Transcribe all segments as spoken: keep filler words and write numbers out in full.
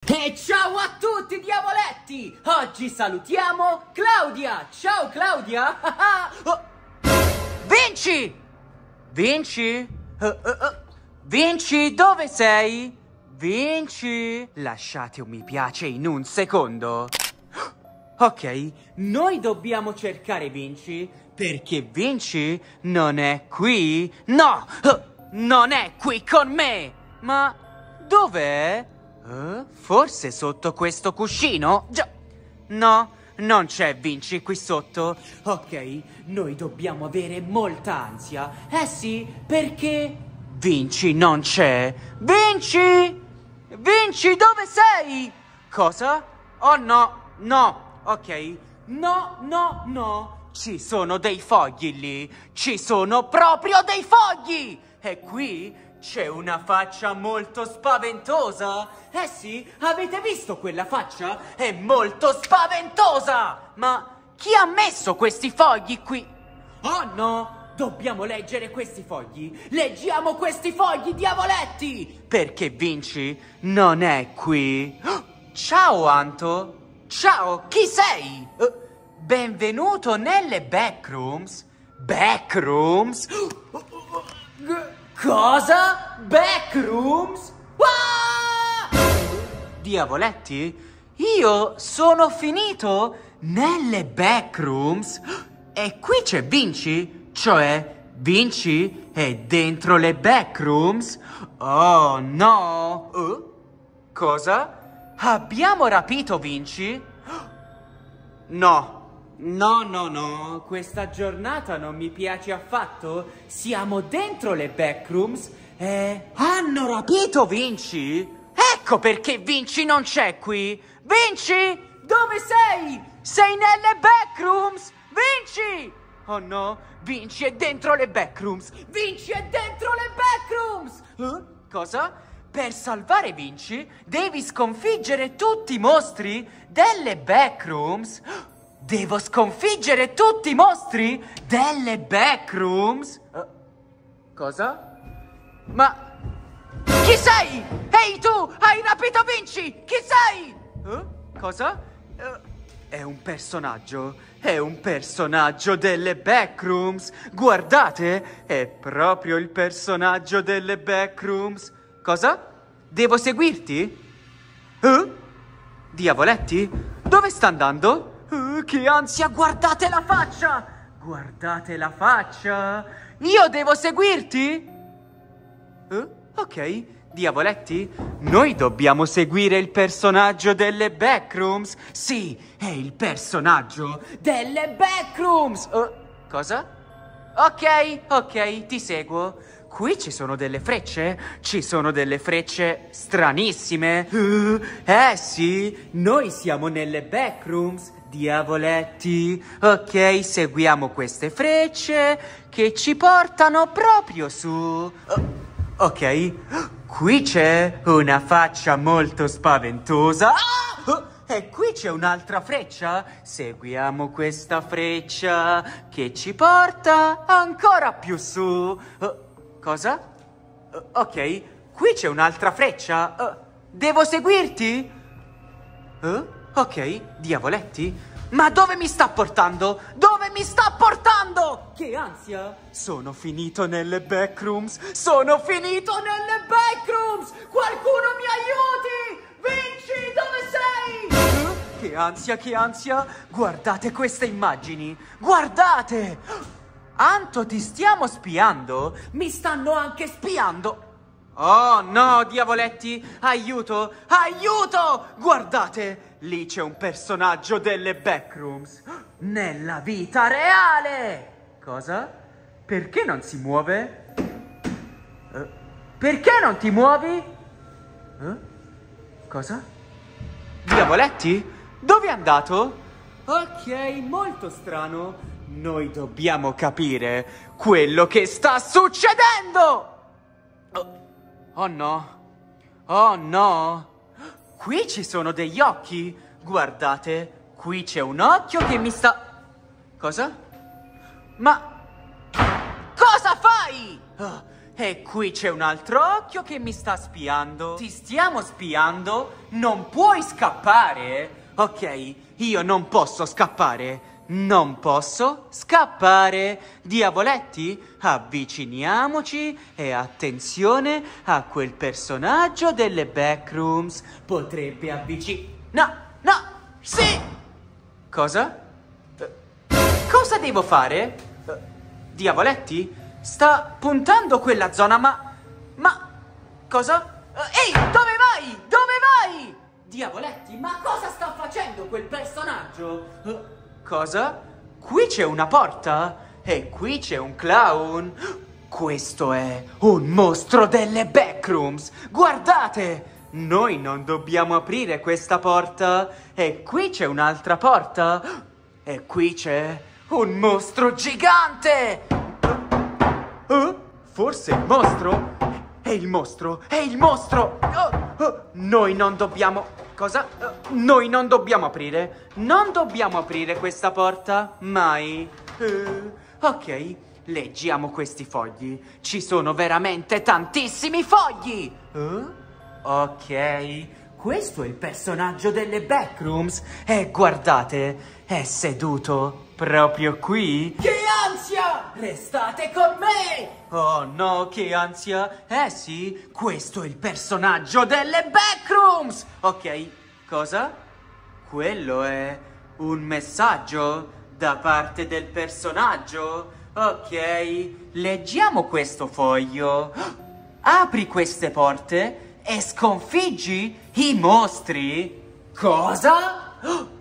E ciao a tutti diavoletti! Oggi salutiamo Claudia! Ciao Claudia! Oh. Vinci! Vinci? Uh, uh, uh. Vinci, dove sei? Vinci? Lasciate un mi piace in un secondo. Ok, noi dobbiamo cercare Vinci perché Vinci non è qui. No! Uh, non è qui con me! Ma dov'è? Uh, forse sotto questo cuscino? Già. No, non c'è Vinci qui sotto. Ok, noi dobbiamo avere molta ansia. Eh sì, perché Vinci non c'è. Vinci! Vinci, dove sei? Cosa? Oh no, no, ok. No, no, no. Ci sono dei fogli lì. Ci sono proprio dei fogli. E qui c'è una faccia molto spaventosa. Eh sì, avete visto quella faccia? È molto spaventosa. Ma chi ha messo questi fogli qui? Oh no! Dobbiamo leggere questi fogli. Leggiamo questi fogli, diavoletti! Perché Vinci non è qui. Oh, ciao, Anto. Ciao, chi sei? Uh, benvenuto nelle backrooms. Backrooms? Cosa? Backrooms? Ah! Diavoletti, io sono finito nelle backrooms. E qui c'è Vinci. Cioè, Vinci è dentro le backrooms? Oh, no! Uh? Cosa? Abbiamo rapito Vinci? No, no, no, no. Questa giornata non mi piace affatto. Siamo dentro le backrooms e hanno rapito Vinci? Ecco perché Vinci non c'è qui. Vinci, dove sei? Sei nelle backrooms? Vinci! Oh no, Vinci è dentro le backrooms! Vinci è dentro le backrooms! Uh, cosa? Per salvare Vinci devi sconfiggere tutti i mostri delle backrooms? Devo sconfiggere tutti i mostri delle backrooms? Uh, cosa? Ma chi sei? Ehi tu, hai rapito Vinci! Chi sei? Uh, cosa? Uh, È un personaggio, è un personaggio delle backrooms. Guardate, è proprio il personaggio delle backrooms. Cosa? Devo seguirti? Uh? Diavoletti? Dove sta andando? Uh, che ansia, guardate la faccia! Guardate la faccia! Io devo seguirti? Uh? Ok. Diavoletti, noi dobbiamo seguire il personaggio delle backrooms. Sì, è il personaggio delle backrooms. Uh, cosa? Ok, ok, ti seguo. Qui ci sono delle frecce? Ci sono delle frecce stranissime. Uh, eh sì, noi siamo nelle backrooms, diavoletti. Ok, seguiamo queste frecce che ci portano proprio su. Uh, ok. Qui c'è una faccia molto spaventosa. Ah! Oh, e qui c'è un'altra freccia. Seguiamo questa freccia che ci porta ancora più su. Oh, cosa? Oh, ok, qui c'è un'altra freccia. Oh, devo seguirti? Oh, ok, diavoletti. Ma dove mi sta portando? Dove mi sta portando? Che ansia! Sono finito nelle backrooms! Sono finito nelle backrooms! Qualcuno mi aiuti! Vinci, dove sei? Uh, che ansia, che ansia! Guardate queste immagini! Guardate! Anto, ti stiamo spiando? Mi stanno anche spiando! Oh no, diavoletti! Aiuto! Aiuto! Guardate! Lì c'è un personaggio delle backrooms. Nella vita reale! Cosa? Perché non si muove? Uh, perché non ti muovi? Uh? Cosa? Diavoletti? Dove è andato? Ok, molto strano. Noi dobbiamo capire quello che sta succedendo! Oh, oh no! Oh no! Qui ci sono degli occhi. Guardate, qui c'è un occhio che mi sta... Cosa? Ma... Cosa fai? Oh, E qui c'è un altro occhio che mi sta spiando. Ti stiamo spiando? Non puoi scappare? Ok, io non posso scappare. Non posso scappare. Diavoletti, avviciniamoci e attenzione a quel personaggio delle backrooms. Potrebbe avvicinare... No, no, sì! Cosa? Eh, cosa devo fare? Eh, Diavoletti? Sta puntando quella zona, ma... Ma... Cosa? Ehi, dove vai? Dove vai? Diavoletti, ma cosa sta facendo quel personaggio? Uh, cosa? Qui c'è una porta? E qui c'è un clown? Questo è un mostro delle backrooms! Guardate! Noi non dobbiamo aprire questa porta. E qui c'è un'altra porta. E qui c'è un mostro gigante! Uh, forse il mostro? È il mostro! È il mostro! Oh, oh, noi non dobbiamo... Cosa? Uh, noi non dobbiamo aprire. Non dobbiamo aprire questa porta. Mai. Uh, ok, leggiamo questi fogli. Ci sono veramente tantissimi fogli! Uh, ok, questo è il personaggio delle backrooms. E guardate, è seduto proprio qui. Che ansia! Restate con me! Oh no, che ansia! Eh sì, questo è il personaggio delle backrooms! Ok, cosa? Quello è un messaggio da parte del personaggio? Ok, leggiamo questo foglio. Apri queste porte e sconfiggi i mostri. Cosa?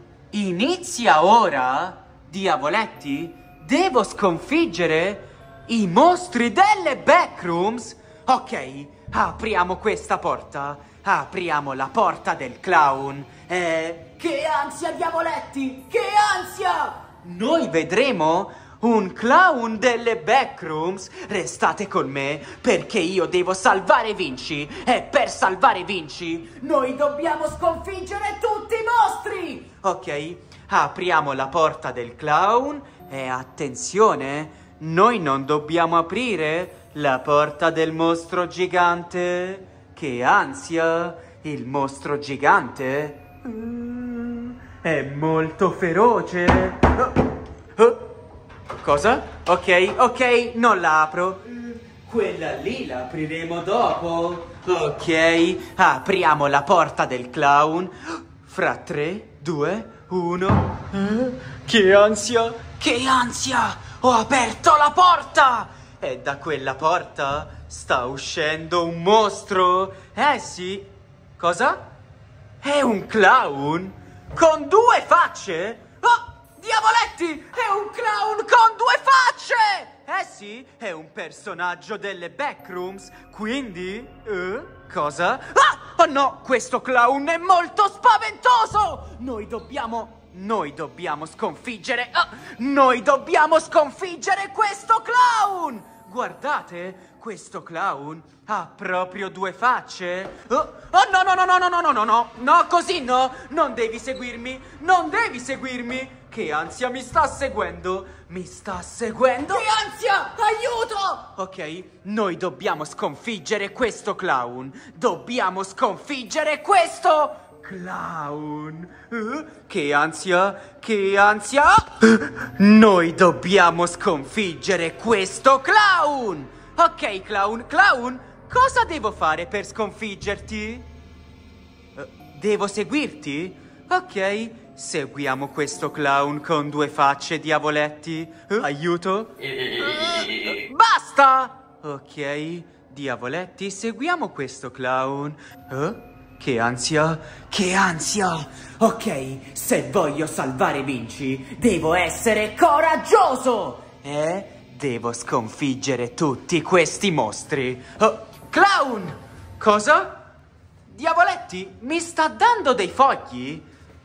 Inizia ora? Diavoletti, devo sconfiggere i mostri delle backrooms? Ok, apriamo questa porta. Apriamo la porta del clown. E... Che ansia, Diavoletti! Che ansia! Noi vedremo un clown delle backrooms. Restate con me perché io devo salvare Vinci. E per salvare Vinci noi dobbiamo sconfiggere tutti i mostri. Ok, apriamo la porta del clown. E attenzione, noi non dobbiamo aprire la porta del mostro gigante. Che ansia! Il mostro gigante uh, è molto feroce. Uh, uh. Cosa? Ok, ok, non la apro. Quella lì la apriremo dopo. Ok, apriamo la porta del clown. Fra tre, due, uno. Uh, che ansia! Che ansia! Ho aperto la porta! E da quella porta sta uscendo un mostro. Eh sì. Cosa? È un clown? Con due facce? Oh, Diavoletti! È un clown con due facce! Eh sì, è un personaggio delle backrooms. Quindi... Eh, cosa? Ah! Oh no, questo clown è molto spaventoso! Noi dobbiamo... Noi dobbiamo sconfiggere... Oh, noi dobbiamo sconfiggere questo clown! Guardate, questo clown ha proprio due facce. Oh, oh no, no, no, no, no, no, no, no, no, no, così no, non devi seguirmi, non devi seguirmi. Che ansia mi sta seguendo, mi sta seguendo. Che ansia, aiuto! Ok, noi dobbiamo sconfiggere questo clown, dobbiamo sconfiggere questo... Clown. Uh, che ansia, che ansia. Noi dobbiamo sconfiggere questo clown. Ok, clown, clown, cosa devo fare per sconfiggerti? Uh, devo seguirti? Ok, seguiamo questo clown con due facce, Diavoletti. Uh, aiuto? Uh, basta! Ok, Diavoletti, seguiamo questo clown. Uh, Che ansia, che ansia! Ok, se voglio salvare Vinci, devo essere coraggioso! E devo sconfiggere tutti questi mostri. Oh, clown! Cosa? Diavoletti, mi sta dando dei fogli?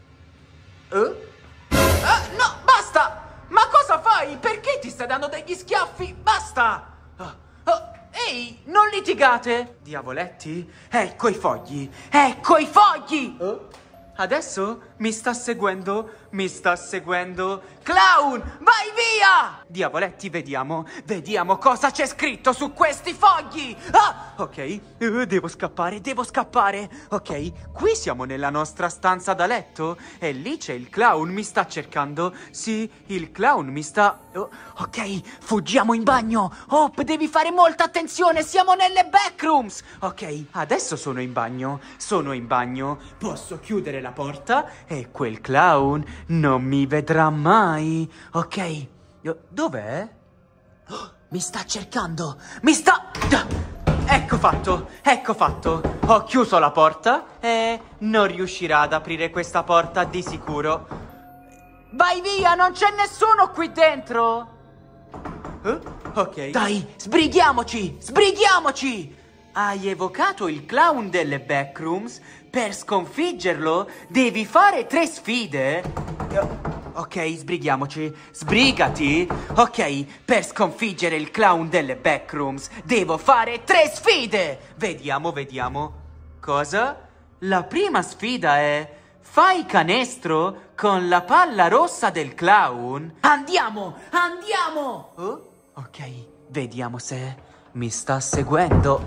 Uh? Ah, no, basta! Ma cosa fai? Perché ti sta dando degli schiaffi? Basta! Oh, oh. Ehi, non litigate! Diavoletti, ecco i fogli! Ecco i fogli! Oh? Adesso mi sta seguendo, mi sta seguendo. Clown, vai via! Diavoletti, vediamo, vediamo cosa c'è scritto su questi fogli. Ah, ok, uh, devo scappare, devo scappare. Ok, qui siamo nella nostra stanza da letto e lì c'è il clown, mi sta cercando. Sì, il clown mi sta... Oh, ok, fuggiamo in bagno. Hop, devi fare molta attenzione, siamo nelle backrooms. Ok, adesso sono in bagno, sono in bagno. Posso chiudere la porta e quel clown non mi vedrà mai. Ok, dov'è? Oh, mi sta cercando, mi sta... Ecco fatto, ecco fatto. Ho chiuso la porta e non riuscirà ad aprire questa porta di sicuro. Vai via, non c'è nessuno qui dentro. Uh, ok. Dai, sbrighiamoci, sbrighiamoci. Hai evocato il clown delle backrooms. Per sconfiggerlo devi fare tre sfide. Uh, ok, sbrighiamoci. Sbrigati. Ok, per sconfiggere il clown delle backrooms devo fare tre sfide. Vediamo, vediamo. Cosa? La prima sfida è... Fai canestro con la palla rossa del clown. Andiamo, andiamo. Oh, ok, vediamo se mi sta seguendo.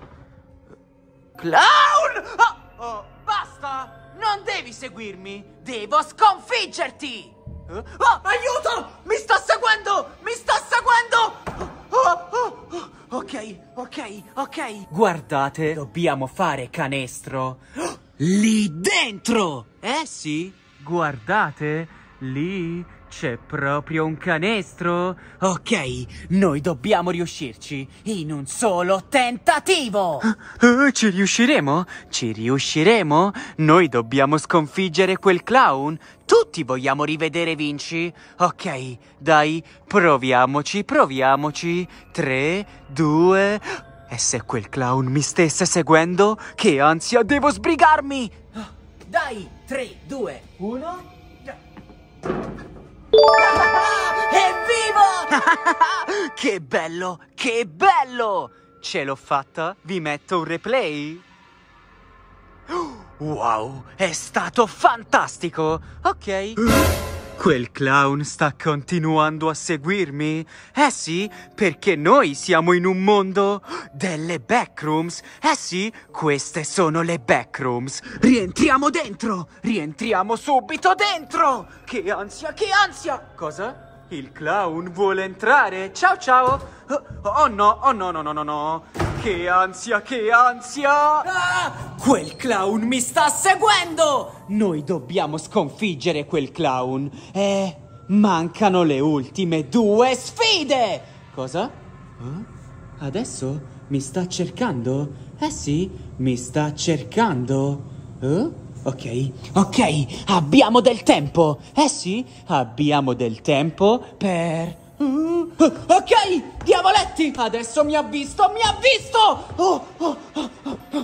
Clown! Oh, oh, basta! Non devi seguirmi! Devo sconfiggerti! Oh, oh, aiuto! Mi sta seguendo! Mi sta seguendo! Oh, oh, oh. Ok, ok, ok. Guardate, dobbiamo fare canestro. Oh, lì dentro! Eh sì? Guardate, lì c'è proprio un canestro. Ok, noi dobbiamo riuscirci in un solo tentativo. Uh, uh, ci riusciremo? Ci riusciremo? Noi dobbiamo sconfiggere quel clown. Tutti vogliamo rivedere Vinci. Ok, dai, proviamoci, proviamoci. Tre, due... E se quel clown mi stesse seguendo? Che ansia, devo sbrigarmi! Dai, tre, due, uno... Evviva! Che bello, che bello! Ce l'ho fatta? Vi metto un replay? Wow, è stato fantastico! Ok. Quel clown sta continuando a seguirmi? Eh sì, perché noi siamo in un mondo delle backrooms. Eh sì, queste sono le backrooms. Rientriamo dentro! Rientriamo subito dentro! Che ansia, che ansia! Cosa? Il clown vuole entrare? Ciao ciao! Oh, oh no, oh no, no, no, no, no! Che ansia, che ansia! Ah, quel clown mi sta seguendo! Noi dobbiamo sconfiggere quel clown. E mancano le ultime due sfide! Cosa? Oh? Adesso mi sta cercando? Eh sì, mi sta cercando. Oh? Ok, ok, abbiamo del tempo. Eh sì, abbiamo del tempo per... Uh, ok, diavoletti, adesso mi ha visto, mi ha visto! Oh, oh, oh, oh, oh.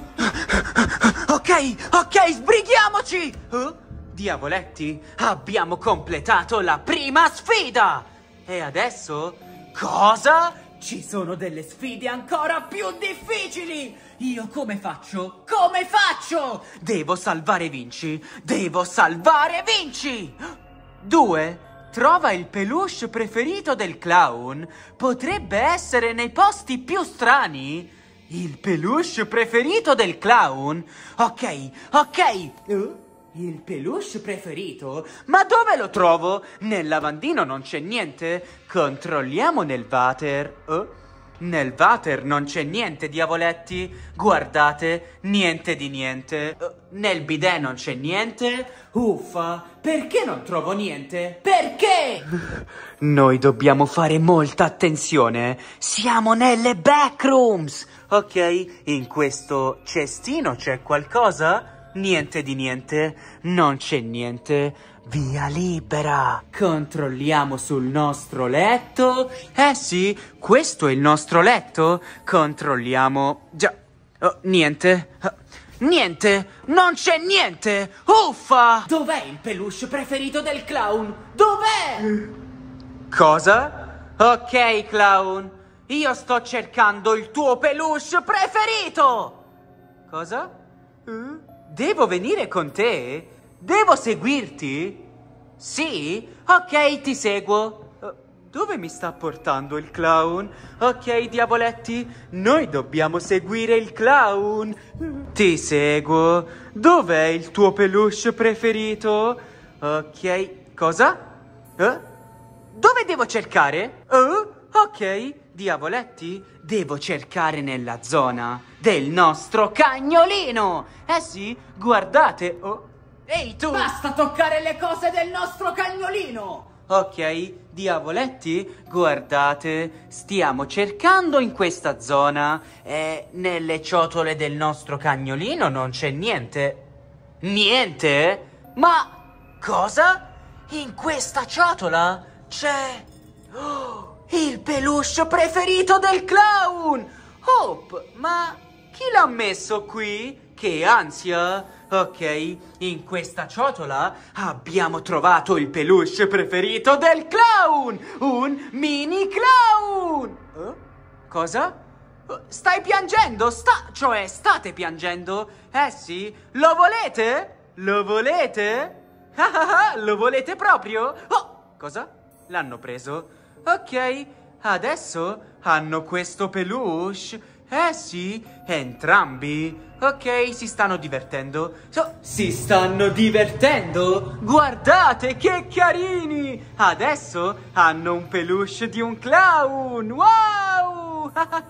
Ok, ok, sbrighiamoci! Uh, diavoletti, abbiamo completato la prima sfida! E adesso? Cosa? Ci sono delle sfide ancora più difficili! Io come faccio? Come faccio? Devo salvare Vinci! Devo salvare Vinci! Due... Trova il peluche preferito del clown. Potrebbe essere nei posti più strani. Il peluche preferito del clown? Ok, ok. Uh, il peluche preferito? Ma dove lo trovo? Nel lavandino non c'è niente. Controlliamo nel water. Uh, nel water non c'è niente, diavoletti. Guardate, niente di niente. Uh, nel bidet non c'è niente. Uffa, perché non trovo niente? Perché? Noi dobbiamo fare molta attenzione. Siamo nelle backrooms. Ok, in questo cestino c'è qualcosa? Niente di niente. Non c'è niente. Via libera. Controlliamo sul nostro letto. Eh sì, questo è il nostro letto. Controlliamo. Già. Oh, niente. Oh. Niente, non c'è niente. Uffa! Dov'è il peluche preferito del clown? Dov'è? Cosa? Ok, clown. Io sto cercando il tuo peluche preferito. Cosa? Devo venire con te? Devo seguirti? Sì? Ok, ti seguo. Dove mi sta portando il clown? Ok, diavoletti, noi dobbiamo seguire il clown. Ti seguo. Dov'è il tuo peluche preferito? Ok, cosa? Eh? Dove devo cercare? Oh, ok, diavoletti, devo cercare nella zona del nostro cagnolino. Eh sì, guardate. Oh. Ehi tu! Basta toccare le cose del nostro cagnolino! Ok, diavoletti, guardate, stiamo cercando in questa zona e nelle ciotole del nostro cagnolino non c'è niente. Niente? Ma cosa? In questa ciotola c'è oh, il peluche preferito del clown! Hope, ma chi l'ha messo qui? Che ansia! Ok, in questa ciotola abbiamo trovato il peluche preferito del clown! Un mini clown! Eh? Cosa? Stai piangendo? Sta... cioè, state piangendo? Eh sì? Lo volete? Lo volete? Ah ah ah, lo volete proprio? Oh! Cosa? L'hanno preso? Ok, adesso hanno questo peluche. Eh sì, entrambi. Ok, si stanno divertendo. So, si stanno divertendo? Guardate che carini! Adesso hanno un peluche di un clown. Wow!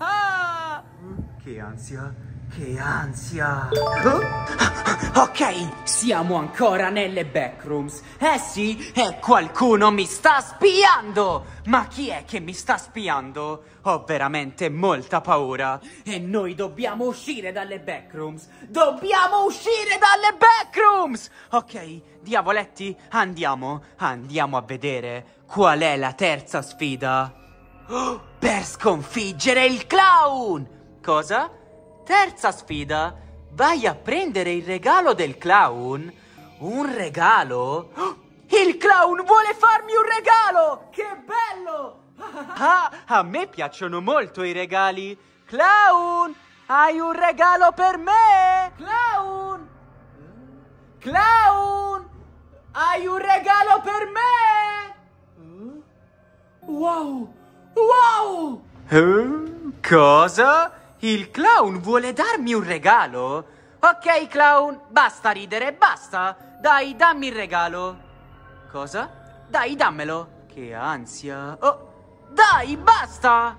Che ansia, che ansia. Oh? Ok, siamo ancora nelle backrooms. Eh sì, e qualcuno mi sta spiando. Ma chi è che mi sta spiando? Ho veramente molta paura. E noi dobbiamo uscire dalle backrooms. Dobbiamo uscire dalle backrooms! Ok, diavoletti, andiamo. Andiamo a vedere qual è la terza sfida. Oh, per sconfiggere il clown! Cosa? Terza sfida? Vai a prendere il regalo del clown? Un regalo? Oh, il clown vuole farmi un regalo! Che bello! Ah, a me piacciono molto i regali. Clown, hai un regalo per me? Clown! Clown, hai un regalo per me? Wow! Wow! Eh, cosa? Il clown vuole darmi un regalo? Ok, clown, basta ridere, basta. Dai, dammi il regalo. Cosa? Dai, dammelo. Che ansia. Oh, dai, basta.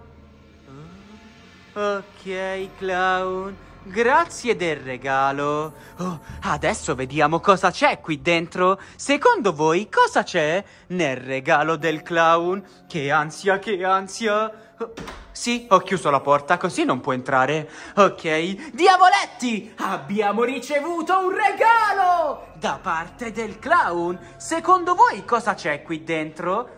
Ok, clown, grazie del regalo. Oh, adesso vediamo cosa c'è qui dentro. Secondo voi cosa c'è nel regalo del clown? Che ansia, che ansia. Oh, sì, ho chiuso la porta, così non può entrare. Ok, diavoletti, abbiamo ricevuto un regalo da parte del clown. Secondo voi cosa c'è qui dentro?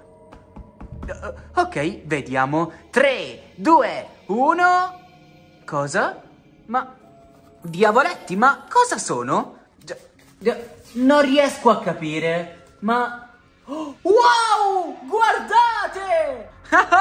Uh, ok, vediamo. tre, due, uno. Cosa? Ma... diavoletti, ma cosa sono? Non riesco a capire. Ma... oh, wow! Guardate!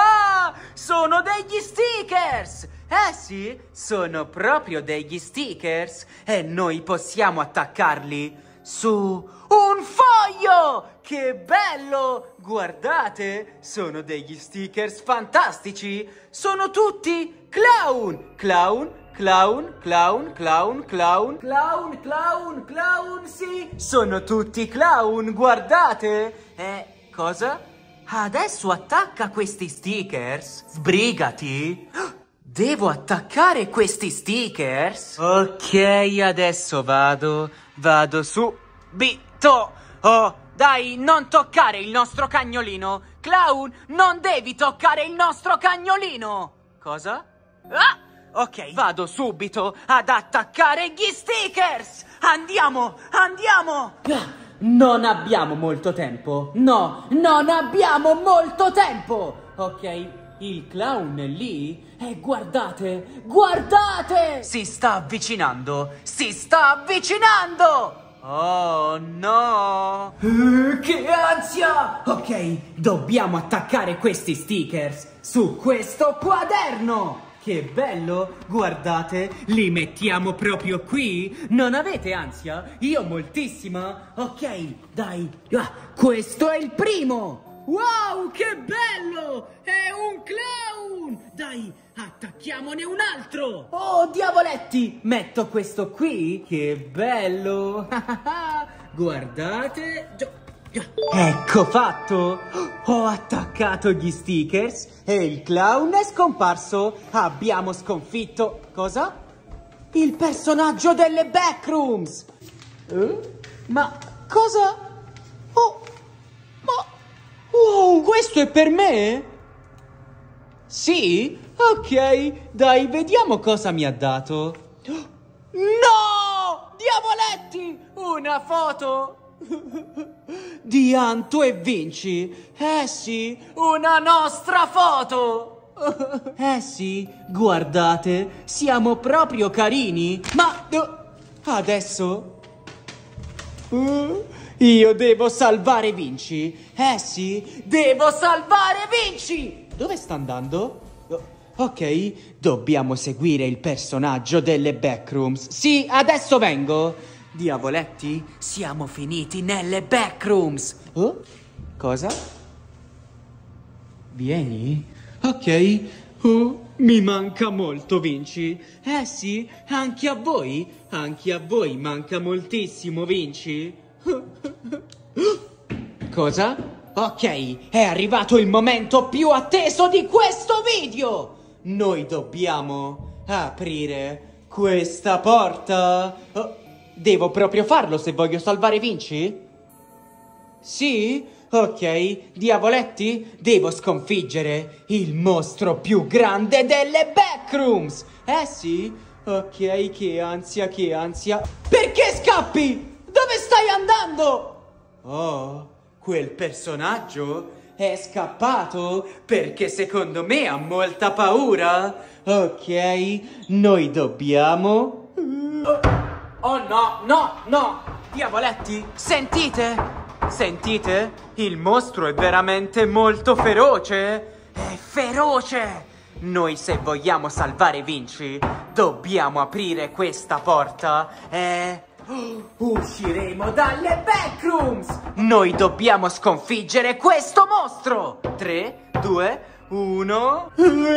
Sono degli stickers! Eh sì, sono proprio degli stickers. E noi possiamo attaccarli su un foglio! Che bello! Guardate, sono degli stickers fantastici. Sono tutti clown! Clown, clown, clown, clown, clown, clown, clown, clown, sì! Sono tutti clown, guardate! Eh, cosa? Adesso attacca questi stickers? Sbrigati! Devo attaccare questi stickers? Ok, adesso vado. Vado subito. Oh, dai, non toccare il nostro cagnolino. Clown, non devi toccare il nostro cagnolino. Cosa? Ah! Ok, vado subito ad attaccare gli stickers. Andiamo, andiamo. Non abbiamo molto tempo. No, non abbiamo molto tempo. Ok, il clown è lì. E guardate, guardate! Si sta avvicinando, si sta avvicinando! Oh no! Uh, che ansia! Ok, dobbiamo attaccare questi stickers su questo quaderno. che bello! Guardate, li mettiamo proprio qui! Non avete ansia? Io moltissima! Ok, dai! Ah, questo è il primo! Wow, che bello! È un clown! Dai, attacchiamone un altro! Oh, diavoletti! Metto questo qui? Che bello! Guardate! Ecco fatto! Ho attaccato gli stickers e il clown è scomparso! Abbiamo sconfitto... Cosa? Il personaggio delle Backrooms! Eh? Ma cosa? Oh! Ma... Wow, questo è per me? Sì? Ok, dai, vediamo cosa mi ha dato. No! Diavoletti! Una foto! Di Anto e Vinci. Eh sì, una nostra foto. Eh sì, guardate, siamo proprio carini. Ma uh, adesso uh, io devo salvare Vinci. Eh sì, devo salvare Vinci. Dove sta andando? Uh, ok, dobbiamo seguire il personaggio delle Backrooms. Sì, adesso vengo. Diavoletti, siamo finiti nelle Backrooms. Oh? Cosa? Vieni? Ok. Oh, mi manca molto, Vinci. Eh sì, anche a voi. Anche a voi manca moltissimo, Vinci. Cosa? Ok, è arrivato il momento più atteso di questo video. Noi dobbiamo aprire questa porta. Oh. Devo proprio farlo se voglio salvare Vinci? Sì? Ok, diavoletti, devo sconfiggere il mostro più grande delle Backrooms! Eh sì? Ok, che ansia, che ansia. Perché scappi? Dove stai andando? Oh, quel personaggio è scappato perché secondo me ha molta paura. Ok, noi dobbiamo... Oh no, no, no! Diavoletti, sentite? Sentite? Il mostro è veramente molto feroce! È feroce! Noi se vogliamo salvare Vinci, dobbiamo aprire questa porta e... usciremo dalle Backrooms! Noi dobbiamo sconfiggere questo mostro! tre, due, uno...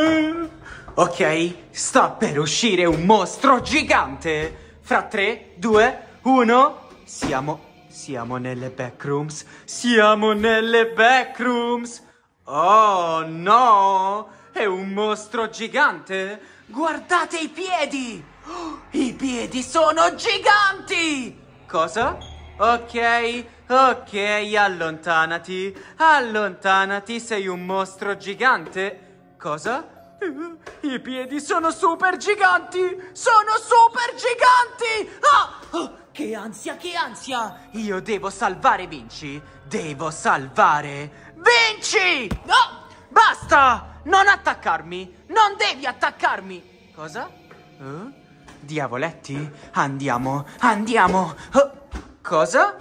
Ok, sta per uscire un mostro gigante! Fra tre, due, uno... Siamo... Siamo nelle Backrooms. Siamo nelle Backrooms. Oh, no! È un mostro gigante. Guardate i piedi! Oh, i piedi sono giganti! Cosa? Ok, ok, allontanati. Allontanati, sei un mostro gigante. Cosa? I piedi sono super giganti! Sono super giganti! Ah! Oh, che ansia, che ansia! Io devo salvare Vinci! Devo salvare Vinci! No! Basta! Non attaccarmi! Non devi attaccarmi! Cosa? Uh? Diavoletti? Andiamo, andiamo! Oh, cosa?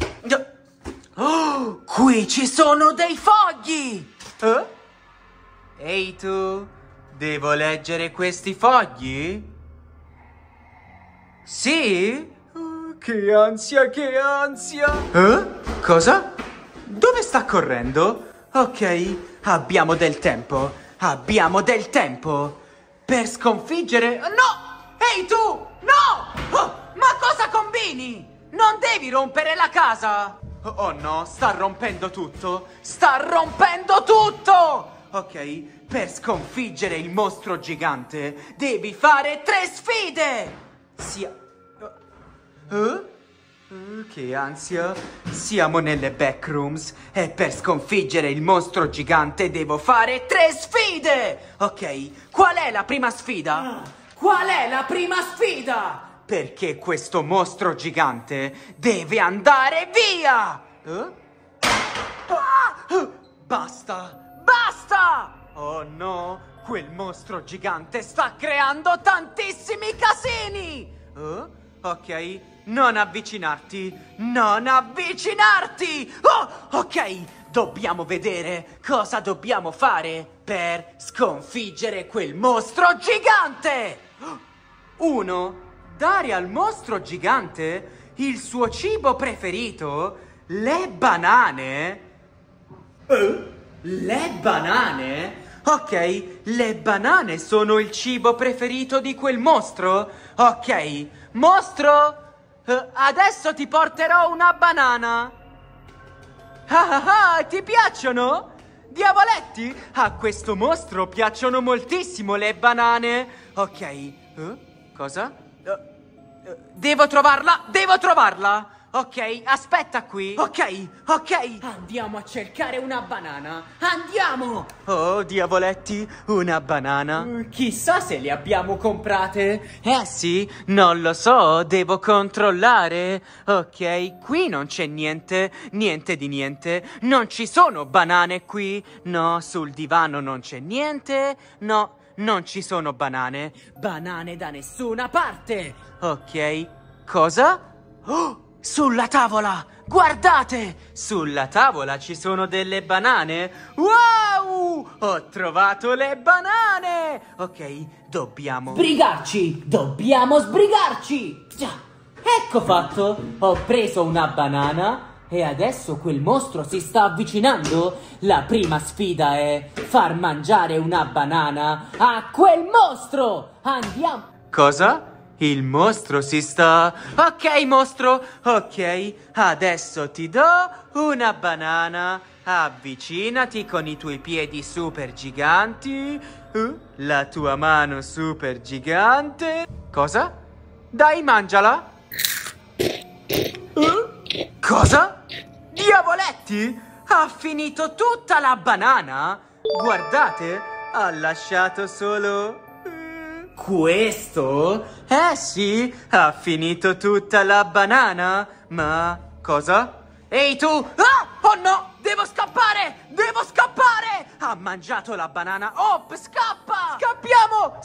Oh, qui ci sono dei fogli! Uh? Ehi tu! Devo leggere questi fogli? Sì? Oh, che ansia, che ansia! Eh? Cosa? Dove sta correndo? Ok, abbiamo del tempo. Abbiamo del tempo. Per sconfiggere... No! Ehi tu! No! Oh, ma cosa combini? Non devi rompere la casa! Oh no, sta rompendo tutto. Sta rompendo tutto! Ok, per sconfiggere il mostro gigante devi fare tre sfide! Sia... Uh? Uh, che ansia! Siamo nelle Backrooms e per sconfiggere il mostro gigante devo fare tre sfide! Ok, qual è la prima sfida? Qual è la prima sfida? Perché questo mostro gigante deve andare via! Uh? Ah! Uh, basta! Basta! Oh no, quel mostro gigante sta creando tantissimi casini! Oh, ok, non avvicinarti, non avvicinarti! Oh, ok, dobbiamo vedere cosa dobbiamo fare per sconfiggere quel mostro gigante. Uno. Dare al mostro gigante il suo cibo preferito, le banane. Eh? Le banane? Ok, le banane sono il cibo preferito di quel mostro? Ok, mostro, eh, adesso ti porterò una banana. Ah ah ah, ti piacciono? Diavoletti, a questo mostro piacciono moltissimo le banane. Ok, eh? Cosa? Uh, uh, devo trovarla, devo trovarla. Ok, aspetta qui. Ok, ok. Andiamo a cercare una banana. Andiamo. Oh, diavoletti, una banana. Uh, chissà se le abbiamo comprate. Eh sì, non lo so, devo controllare. Ok, qui non c'è niente, niente di niente. Non ci sono banane qui. No, sul divano non c'è niente. No, non ci sono banane. Banane da nessuna parte. Ok, cosa? Oh! Sulla tavola! Guardate! Sulla tavola ci sono delle banane! Wow! Ho trovato le banane! Ok, dobbiamo... Sbrigarci! Dobbiamo sbrigarci! Già! Ecco fatto! Ho preso una banana e adesso quel mostro si sta avvicinando. La prima sfida è far mangiare una banana a quel mostro! Andiamo! Cosa? Il mostro si sta... Ok, mostro. Ok, adesso ti do una banana. Avvicinati con i tuoi piedi super giganti. Uh, la tua mano super gigante. Cosa? Dai, mangiala. Uh, cosa? Diavoletti? Ha finito tutta la banana? Guardate, ha lasciato solo... Questo? Eh sì, ha finito tutta la banana. Ma cosa? Ehi tu! Ah! Oh no! Devo scappare! Devo scappare! Ha mangiato la banana. Oh, scappa! Scappiamo!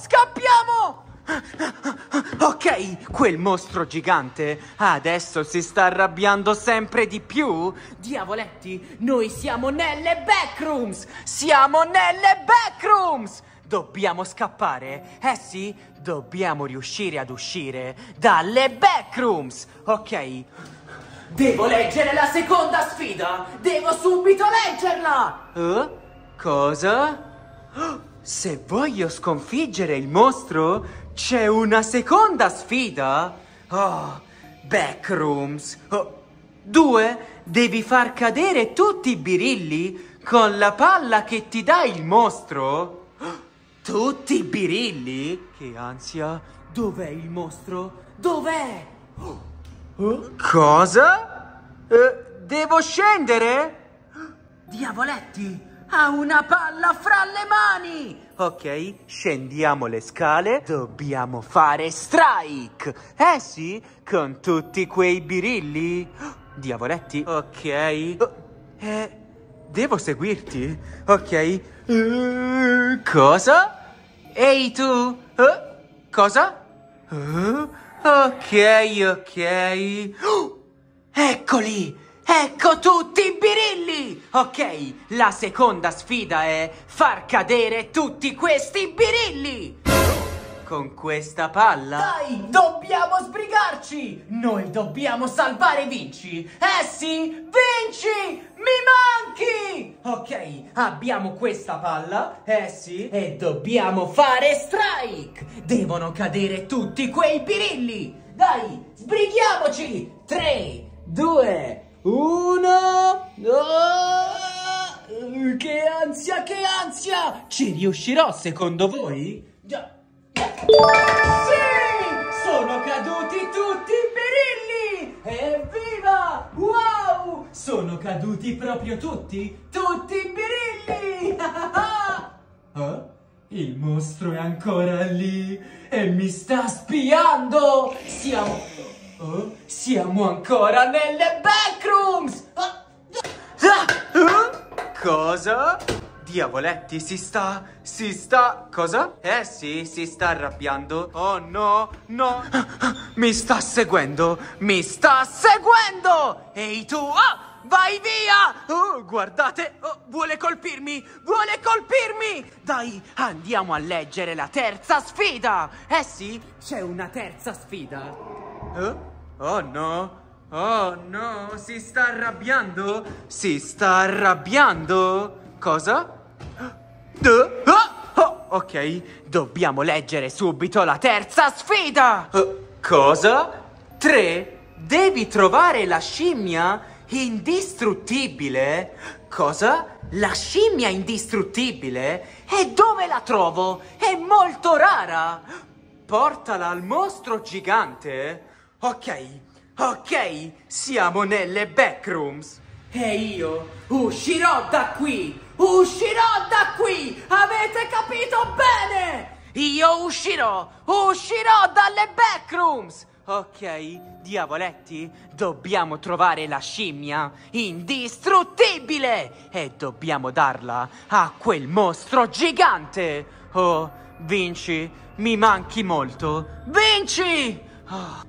Scappiamo! Ok, quel mostro gigante adesso si sta arrabbiando sempre di più. Diavoletti, noi siamo nelle backrooms! Siamo nelle backrooms! Dobbiamo scappare? Eh sì, dobbiamo riuscire ad uscire dalle backrooms. Ok. Devo leggere la seconda sfida. Devo subito leggerla. Eh? Cosa? Se voglio sconfiggere il mostro, c'è una seconda sfida? Oh, backrooms. Oh. Due, devi far cadere tutti i birilli con la palla che ti dà il mostro. Tutti i birilli? Che ansia. Dov'è il mostro? Dov'è? Oh. Cosa? Eh, devo scendere? Diavoletti, ha una palla fra le mani! Ok, scendiamo le scale. Dobbiamo fare strike. Eh sì, con tutti quei birilli. Diavoletti, ok. Oh, eh, devo seguirti? Ok. Uh, cosa? Ehi tu? Uh, cosa? Uh, ok, ok. Uh, eccoli! Ecco tutti i birilli! Ok, la seconda sfida è far cadere tutti questi birilli! Con questa palla? Dai, dobbiamo sbrigarci! Noi dobbiamo salvare Vinci! Eh sì, Vinci! Mi manchi! Ok, abbiamo questa palla, eh sì, e dobbiamo fare strike! Devono cadere tutti quei birilli! Dai, sbrighiamoci! tre, due, uno... Oh, che ansia, che ansia! Ci riuscirò secondo voi? Già. Sì! Sono caduti tutti i birilli! Evviva! Wow! Sono caduti proprio tutti! Tutti i birilli! Oh? Il mostro è ancora lì e mi sta spiando! Siamo... Oh? Siamo ancora nelle backrooms! Ah! Ah! Cosa? diavoletti, si sta... si sta... cosa? Eh sì, si sta arrabbiando. Oh no, no. Mi sta seguendo, mi sta seguendo! Ehi tu, ah! Vai via! Oh, guardate, oh, vuole colpirmi, vuole colpirmi! Dai, andiamo a leggere la terza sfida! Eh sì, c'è una terza sfida. Oh, oh no, oh no, si sta arrabbiando, si sta arrabbiando. Cosa? Uh, oh, oh, ok, dobbiamo leggere subito la terza sfida! Uh, cosa? Tre? Devi trovare la scimmia indistruttibile? Cosa? La scimmia indistruttibile? E dove la trovo? È molto rara! Portala al mostro gigante? Ok, ok, siamo nelle backrooms. E io uscirò da qui! Uscirò da qui! Avete capito bene? Io uscirò! Uscirò dalle backrooms! Ok, diavoletti, dobbiamo trovare la scimmia indistruttibile e dobbiamo darla a quel mostro gigante. Oh, Vinci, mi manchi molto. Vinci! Oh.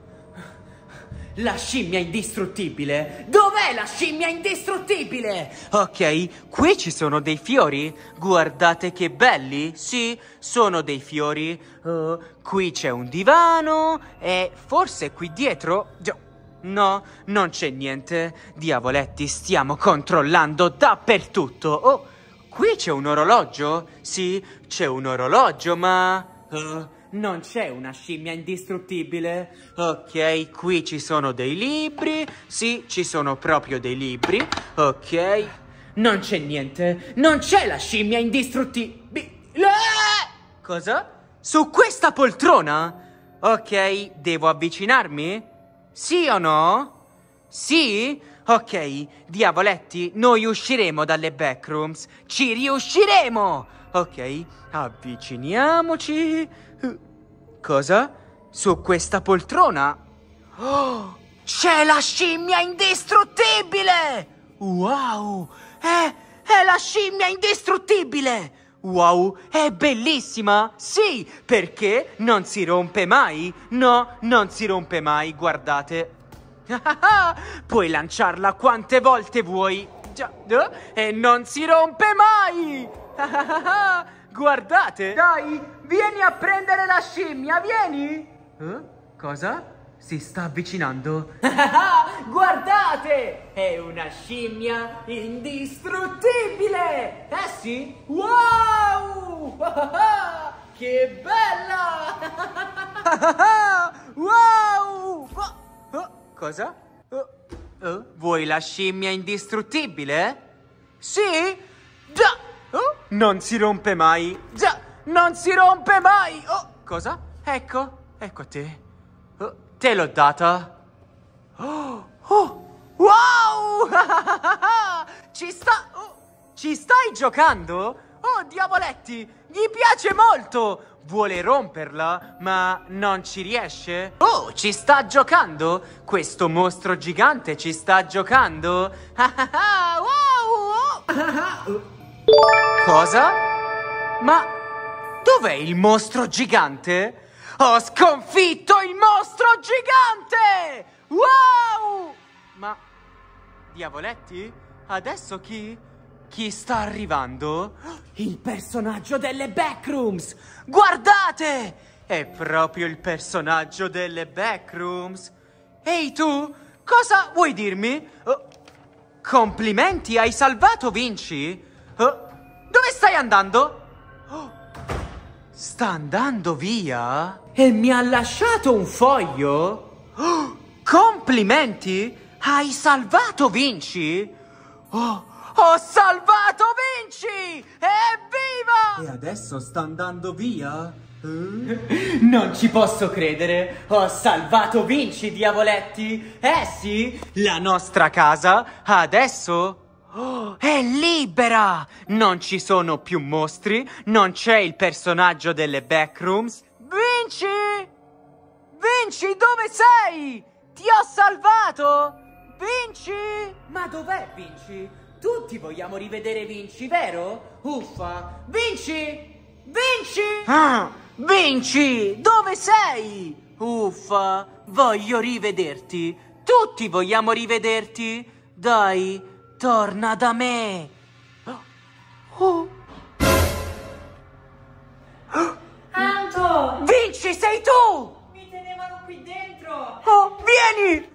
La scimmia indistruttibile? Dov'è la scimmia indistruttibile? Ok, qui ci sono dei fiori. Guardate che belli. Sì, sono dei fiori. Uh, qui c'è un divano. E forse qui dietro... No, non c'è niente. Diavoletti, stiamo controllando dappertutto. Oh, qui c'è un orologio. Sì, c'è un orologio, ma... Uh, non c'è una scimmia indistruttibile. Ok, qui ci sono dei libri. Sì, ci sono proprio dei libri. Ok. Non c'è niente. Non c'è la scimmia indistruttibile. Cosa? Su questa poltrona? Ok, devo avvicinarmi? Sì o no? Sì? Ok, diavoletti, noi usciremo dalle backrooms. Ci riusciremo! Ok, avviciniamoci. Cosa? Su questa poltrona? Oh, c'è la scimmia indistruttibile! Wow! È, è la scimmia indistruttibile! Wow, è bellissima! Sì, perché non si rompe mai? No, non si rompe mai, guardate. Puoi lanciarla quante volte vuoi. Già, e non si rompe mai! Guardate! Dai, vieni a prendere la scimmia, vieni! Eh? Cosa? Si sta avvicinando. Guardate! È una scimmia indistruttibile! Eh sì? Wow! Che bella! Wow! Cosa? Vuoi la scimmia indistruttibile? Sì? Già! Oh, non si rompe mai. Già, non si rompe mai. Oh, cosa? Ecco, ecco a te. Oh, te l'ho data. Oh, oh, wow! Ci sta... Oh, ci stai giocando? Oh, diavoletti, gli piace molto. Vuole romperla, ma non ci riesce. Oh, ci sta giocando. Questo mostro gigante ci sta giocando. Wow! Cosa? Ma dov'è il mostro gigante? Ho sconfitto il mostro gigante! Wow! Ma, diavoletti, adesso chi? Chi sta arrivando? Il personaggio delle backrooms! Guardate! È proprio il personaggio delle backrooms. Ehi tu, cosa vuoi dirmi? Oh, complimenti, hai salvato Vinci? Oh, dove stai andando? Oh, sta andando via? E mi ha lasciato un foglio? Oh, complimenti! Hai salvato Vinci? Oh, ho salvato Vinci! Evviva! E adesso sta andando via? Eh? Non ci posso credere! Ho salvato Vinci, diavoletti! Eh sì, la nostra casa adesso... Oh, è libera! Non ci sono più mostri, non c'è il personaggio delle backrooms. Vinci! Vinci, dove sei? Ti ho salvato! Vinci! Ma dov'è Vinci? Tutti vogliamo rivedere Vinci, vero? Uffa! Vinci! Vinci! Ah, Vinci, dove sei? Uffa, voglio rivederti. Tutti vogliamo rivederti. Dai, torna da me. Oh. Anto! Vinci, sei tu! Mi tenevano qui dentro! Oh, vieni!